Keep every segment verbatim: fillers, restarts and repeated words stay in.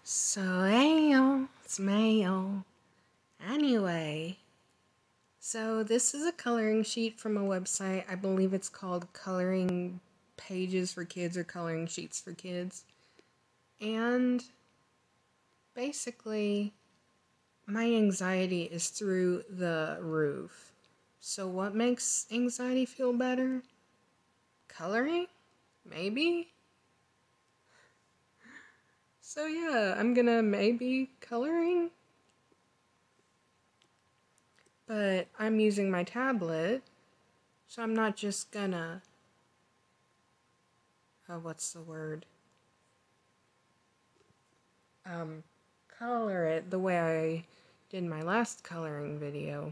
So, hey y'all, it's Mayo. Anyway, so this is a coloring sheet from a website. I believe it's called Coloring Pages for Kids or Coloring Sheets for Kids. And basically, my anxiety is through the roof. So, what makes anxiety feel better? Coloring? Maybe? So, yeah, I'm gonna maybe coloring. But I'm using my tablet, so I'm not just gonna, uh, what's the word? Um, color it the way I did my last coloring video.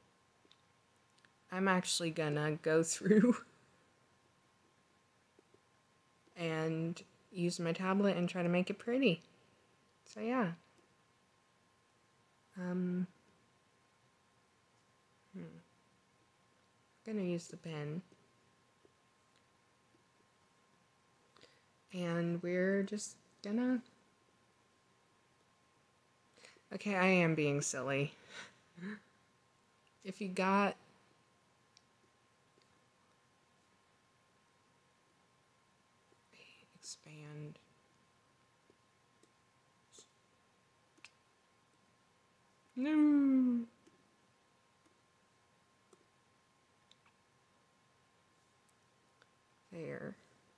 I'm actually gonna go through and use my tablet and try to make it pretty. So yeah. Um, hmm. I'm gonna use the pen. And we're just gonna... Okay, I am being silly. If you got... Expand... No! There.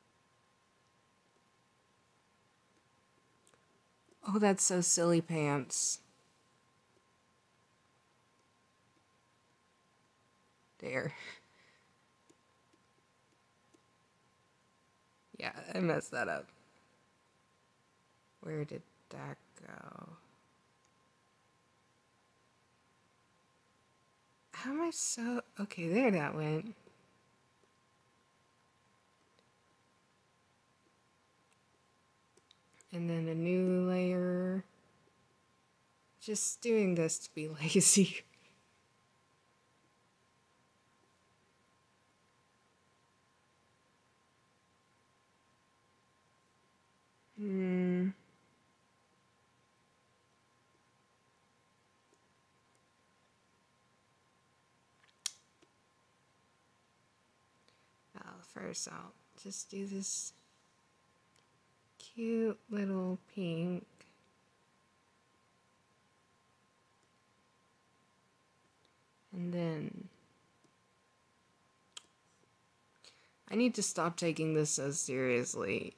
Oh, that's so silly pants. There. Yeah, I messed that up. Where did that go? How am I so... Okay, there that went. And then a new layer. Just doing this to be lazy. Hmm. Well, first I'll just do this cute little pink. And then... I need to stop taking this so seriously.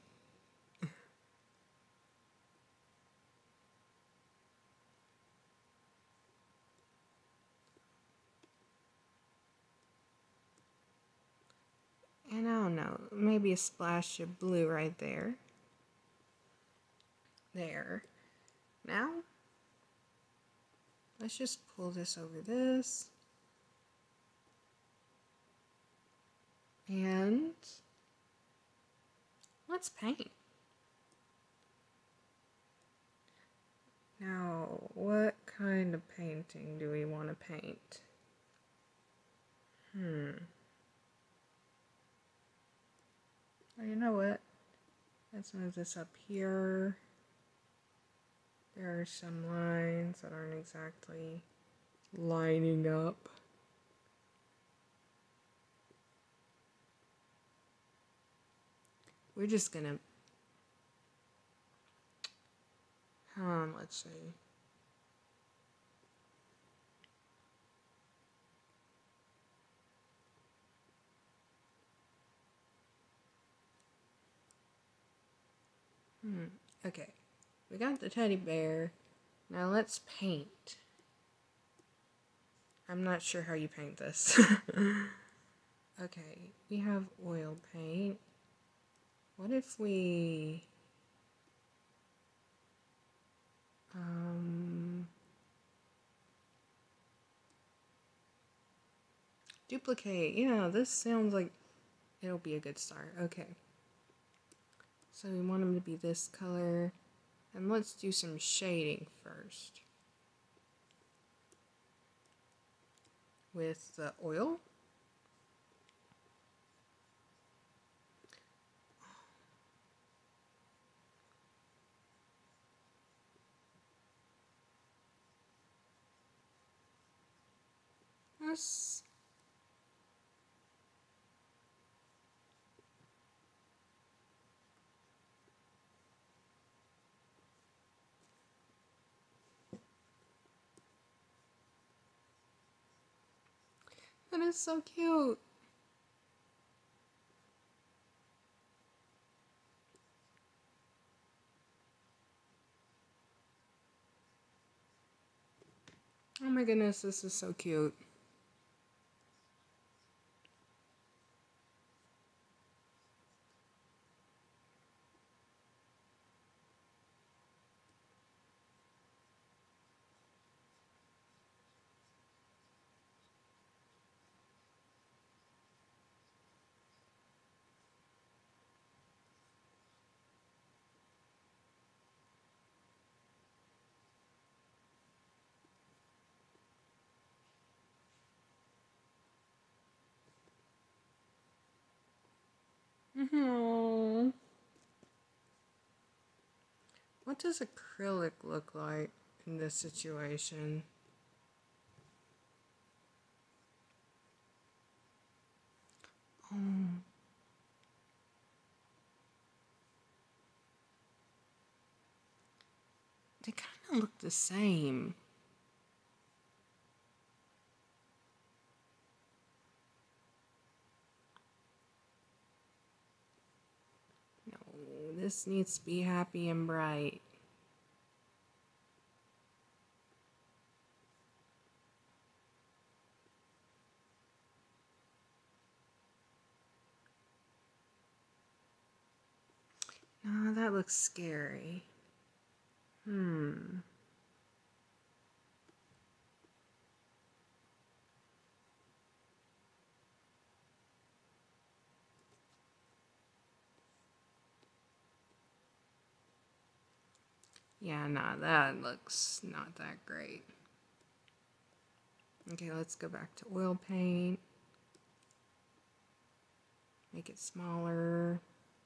And I don't know, maybe a splash of blue right there. There. Now, let's just pull this over this. And let's paint. Now, what kind of painting do we want to paint? Hmm. Oh, you know what? Let's move this up here. There are some lines that aren't exactly lining up. We're just gonna... Um, let's see. Hmm, okay. We got the teddy bear. Now let's paint. I'm not sure how you paint this. Okay, we have oil paint. What if we... Um... Duplicate. Yeah, this sounds like it'll be a good start. Okay. So we want them to be this color. And let's do some shading first. With the oil. That's... That is so cute. Oh my goodness, this is so cute. Mm-hmm. What does acrylic look like in this situation? Oh, they kind of look the same. No, this needs to be happy and bright. No, that looks scary. Hmm. Yeah, nah, that looks not that great. Okay, let's go back to oil paint. Make it smaller.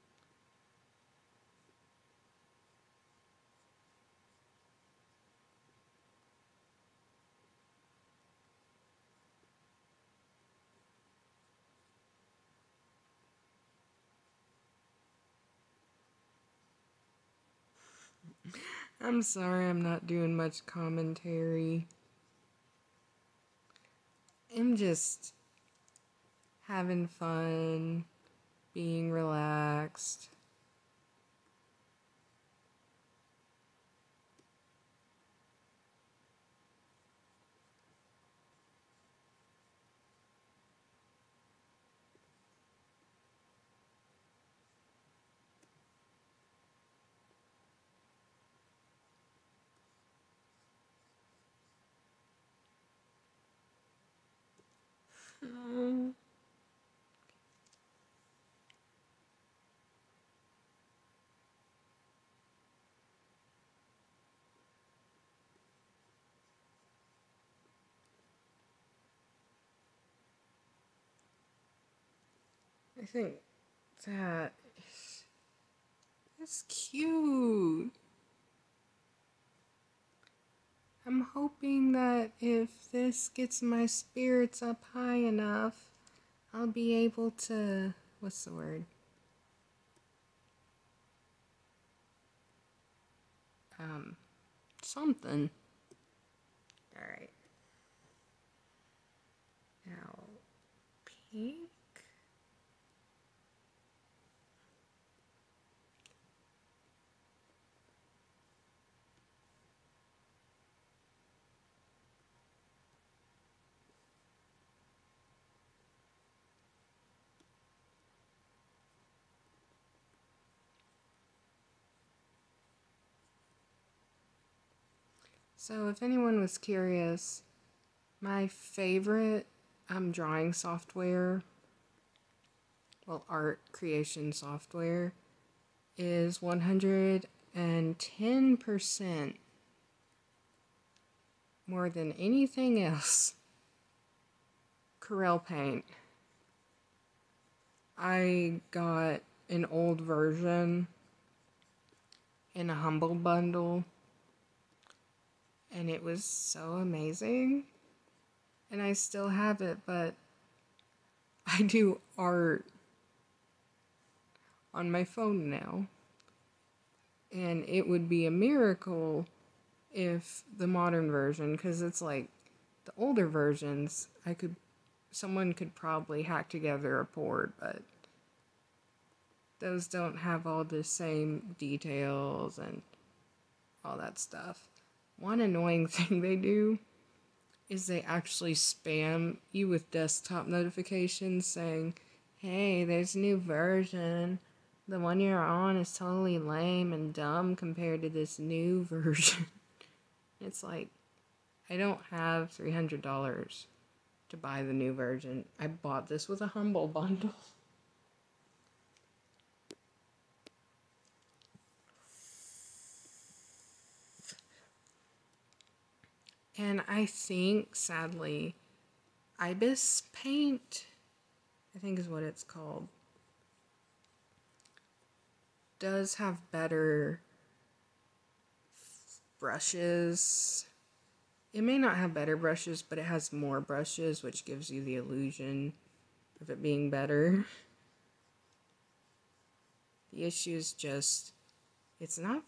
I'm sorry I'm not doing much commentary. I'm just having fun, being relaxed. Mm. I think that is, that's cute. I'm hoping that if this gets my spirits up high enough, I'll be able to, what's the word? Um, something. Alright. Now, pink. So if anyone was curious, my favorite um, drawing software, well, art creation software, is one hundred ten percent more than anything else Corel Paint. I got an old version in a Humble Bundle, and it was so amazing. and I still have it, but I do art on my phone now. And it would be a miracle if the modern version, because it's like the older versions, I could, someone could probably hack together a port, but those don't have all the same details and all that stuff. One annoying thing they do is they actually spam you with desktop notifications saying, hey, there's a new version. The one you're on is totally lame and dumb compared to this new version. It's like, I don't have three hundred dollars to buy the new version. I bought this with a Humble Bundle. And I think, sadly, Ibis Paint, I think is what it's called, does have better brushes. It may not have better brushes, but it has more brushes, which gives you the illusion of it being better. The issue is just, it's not,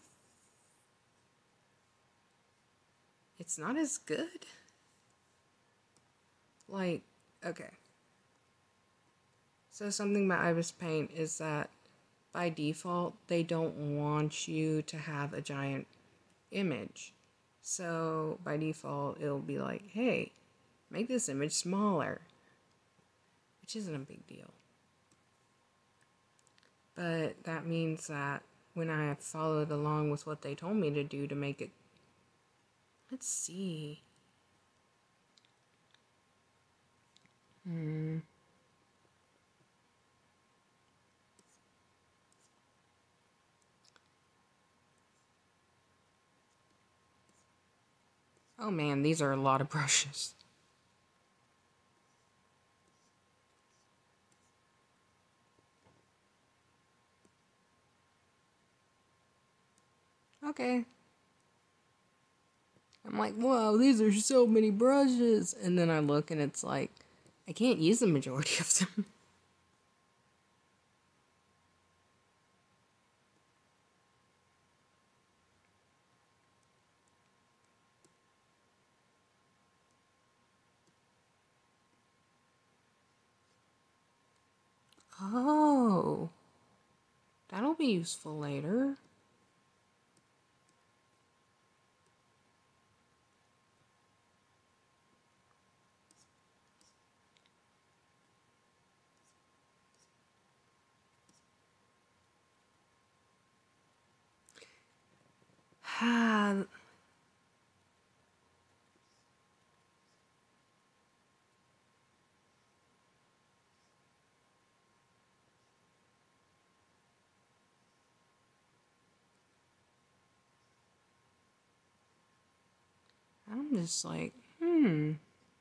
it's not as good. Like, okay. So something about Ibis Paint is that by default, they don't want you to have a giant image. So by default, it'll be like, hey, make this image smaller, which isn't a big deal. But that means that when I have followed along with what they told me to do to make it, let's see. Hmm. Oh man, these are a lot of brushes. Okay. I'm like, wow, these are so many brushes. And then I look and it's like, I can't use the majority of them. Oh, that'll be useful later. Ah, I'm just like, hmm.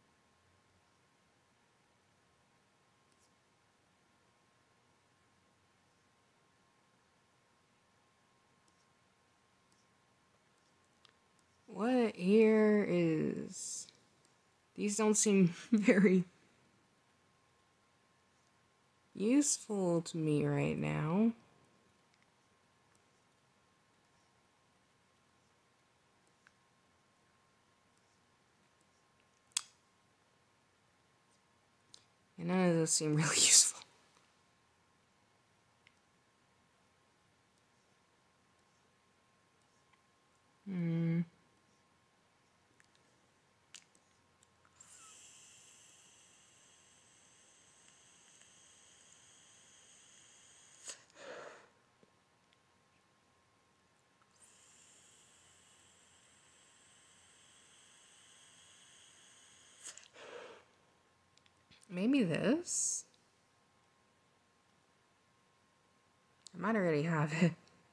What here is... These don't seem very useful to me right now. And none of those seem really useful. Hmm. Maybe this? I might already have it.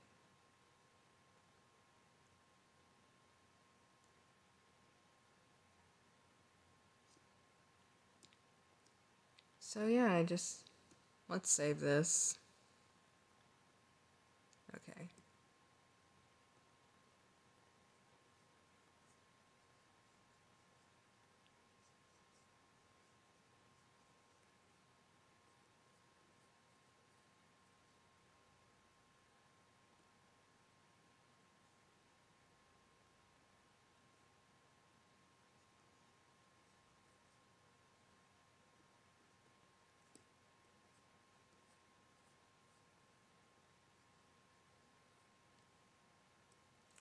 So yeah, I just... Let's save this. Okay.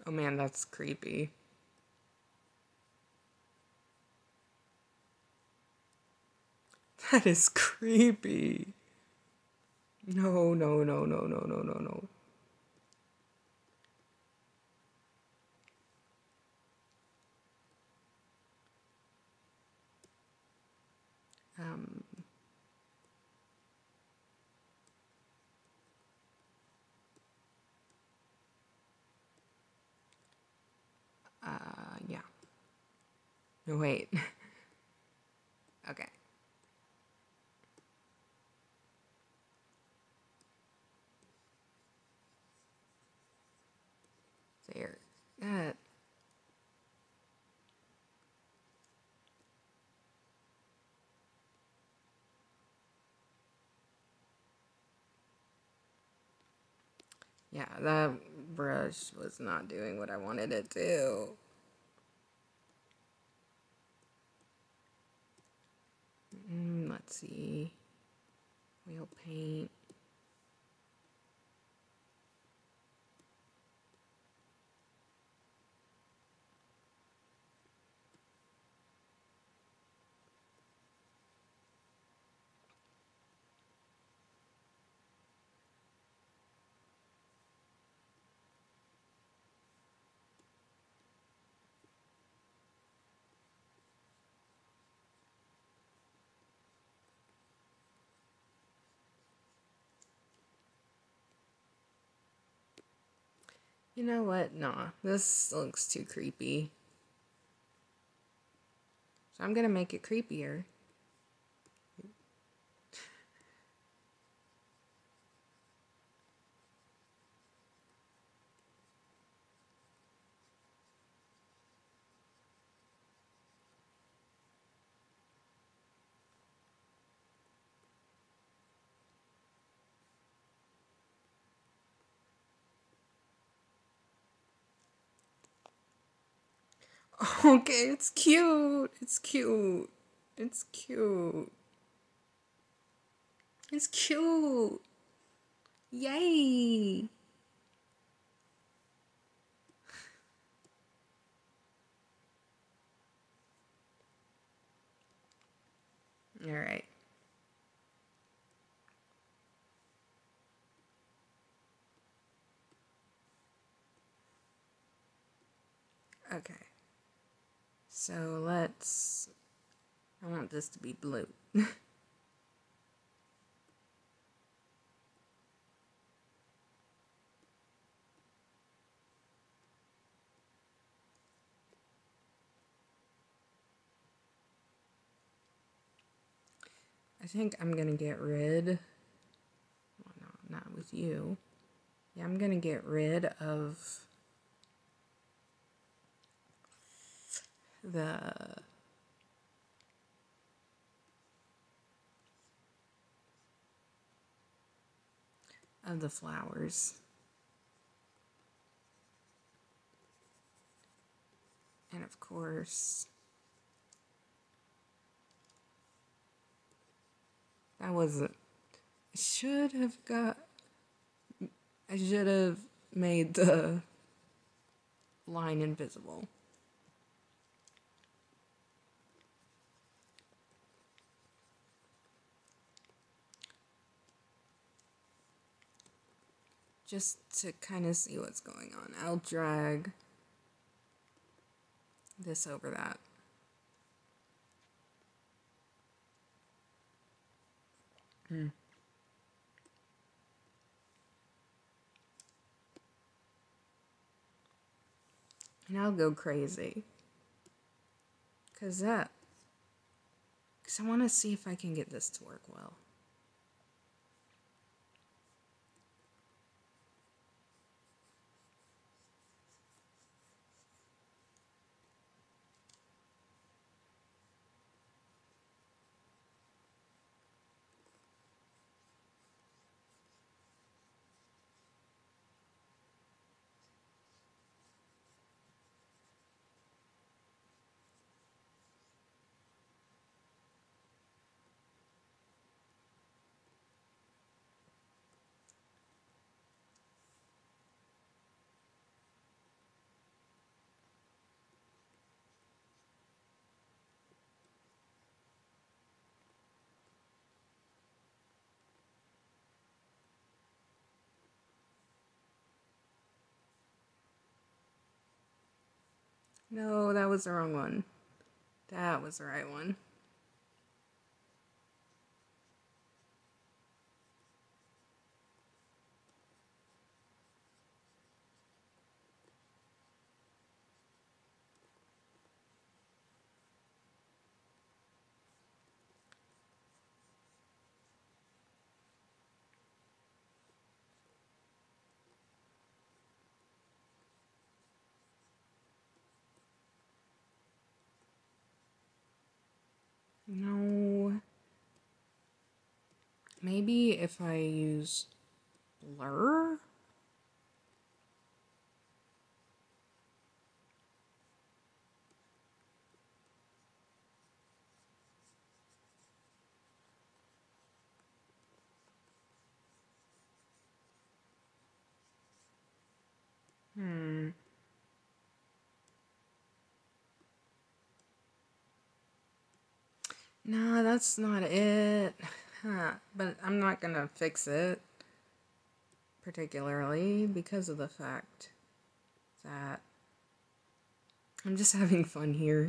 Oh man, that's creepy. That is creepy. No, no, no, no, no, no, no, no. Um, uh, yeah. No, wait. Okay. There. That. Yeah, that brush was not doing what I wanted it to. Mm, let's see. Wheel paint. You know what? Nah, this looks too creepy. So I'm gonna make it creepier. Okay, it's cute. It's cute. It's cute. It's cute. Yay. All right. Okay. So let's. I want this to be blue. I think I'm gonna get rid. Well, no, not with you. Yeah, I'm gonna get rid of the of the flowers. And of course, that wasn't. I should have got. I should have made the line invisible. Just to kind of see what's going on. I'll drag this over that. Hmm. And I'll go crazy. Cause that. Cause I want to see if I can get this to work well. No, that was the wrong one. That was the right one. No. Maybe if I use blur? Hmm. No, that's not it. Huh. But I'm not gonna fix it, particularly because of the fact that I'm just having fun here.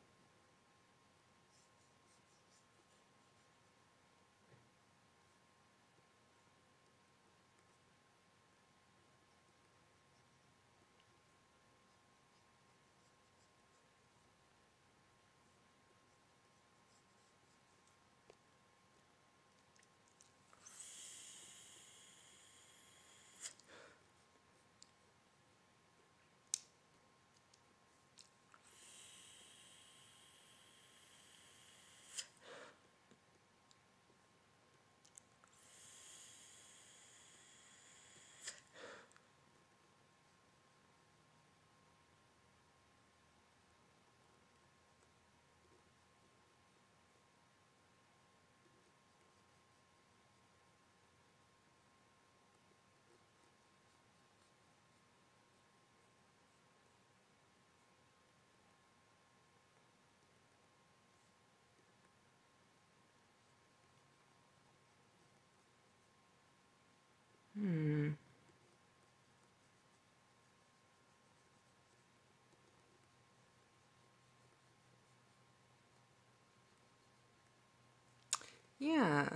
Hmm. Yeah.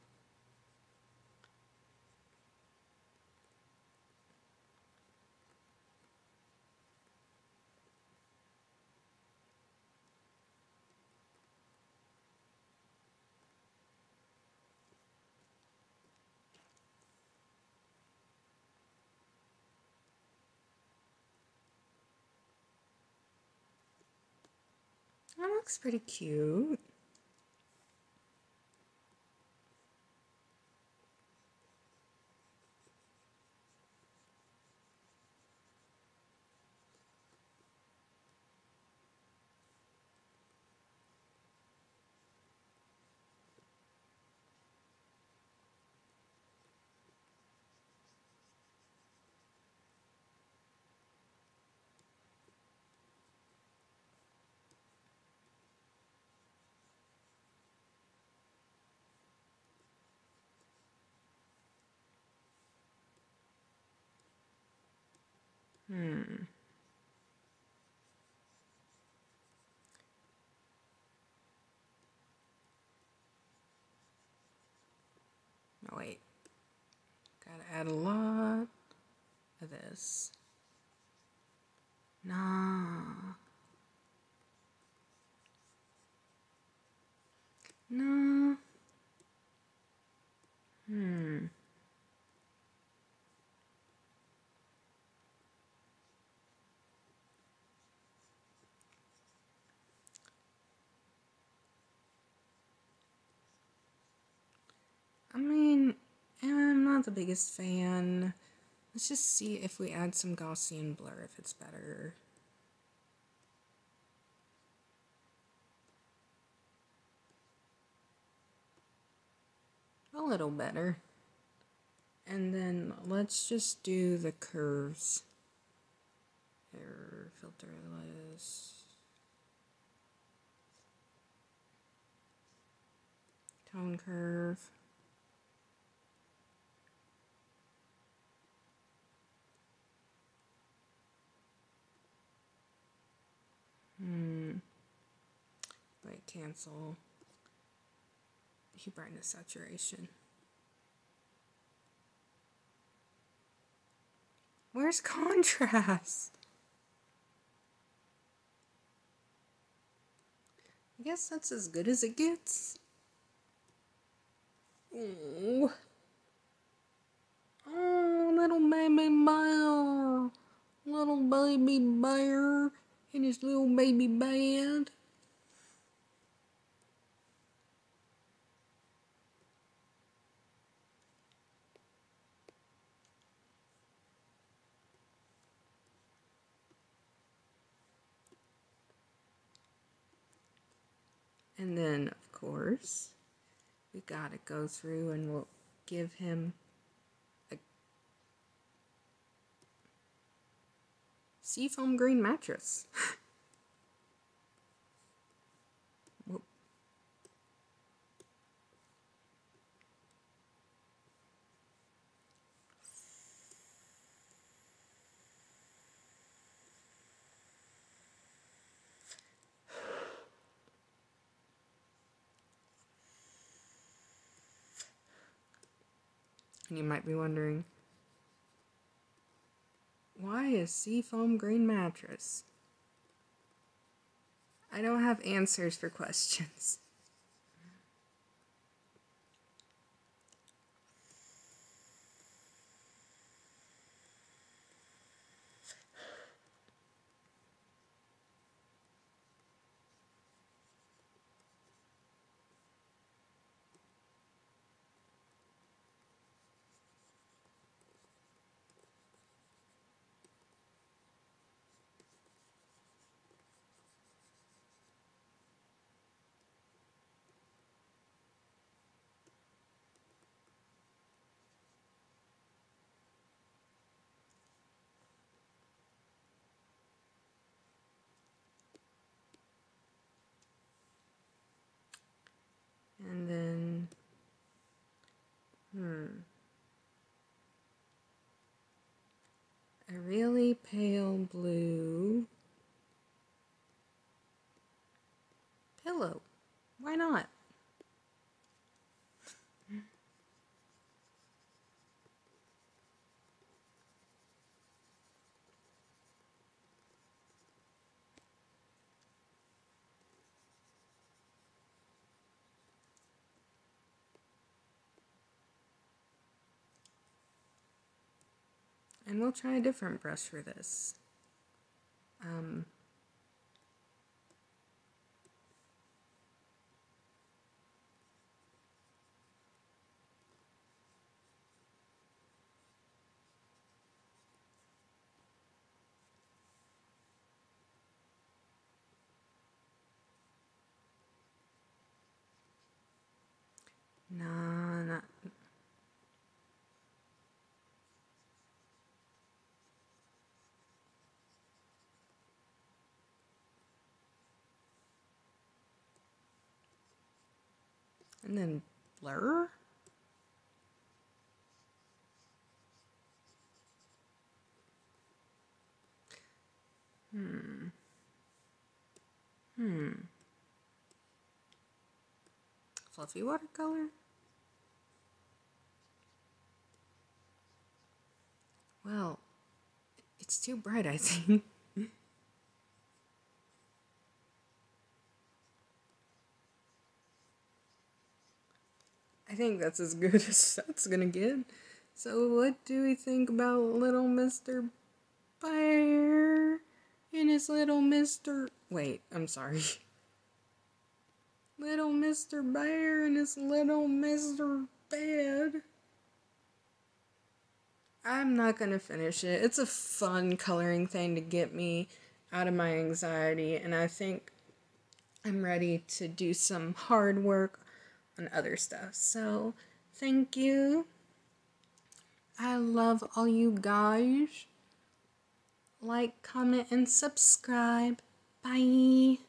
That looks pretty cute. Hmm. Oh, wait. Gotta add a lot of this. Nah. No. Hmm. I mean, I'm not the biggest fan. Let's just see if we add some Gaussian blur, if it's better. A little better. And then let's just do the curves. Here, filter list. Tone curve. cancel hue brightness saturation. Where's contrast? I guess that's as good as it gets. Oh, oh, little baby bear, little baby bear in his little baby bed. And then, of course, we gotta go through and we'll give him a seafoam green mattress. Whoop. And you might be wondering, why a seafoam green mattress? I don't have answers for questions. And then, hmm, a really pale blue pillow. Why not? And we'll try a different brush for this. Um, no, not. And then blur. Hmm. Hmm. Fluffy watercolor? Well, it's too bright, I think. I think that's as good as that's gonna get. So what do we think about little Mister Bear and his little Mister Wait, I'm sorry. Little Mister Bear and his little Mister Bed. I'm not gonna finish it. It's a fun coloring thing to get me out of my anxiety, and I think I'm ready to do some hard work on other stuff. So, thank you. I love all you guys. Like, comment, and subscribe. Bye.